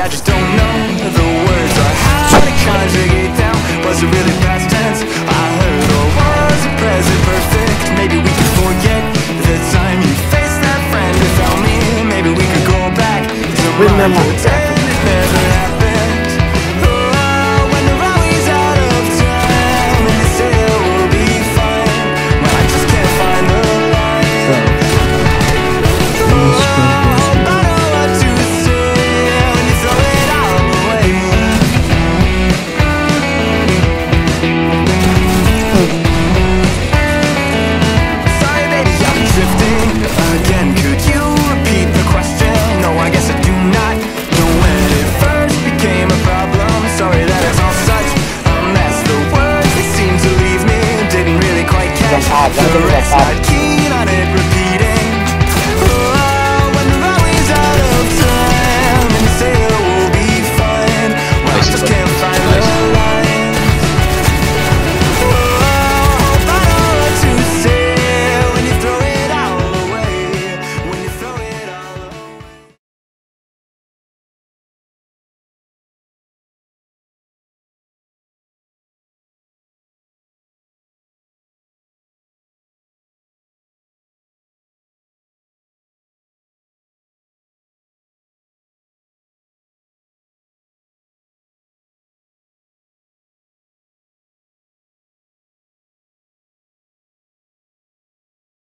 I just don't know the words or how to conjugate them. Was it really past tense I heard, or was it present perfect? Maybe we could forget the time you faced that friend without me. Maybe we could go back to Remember. the day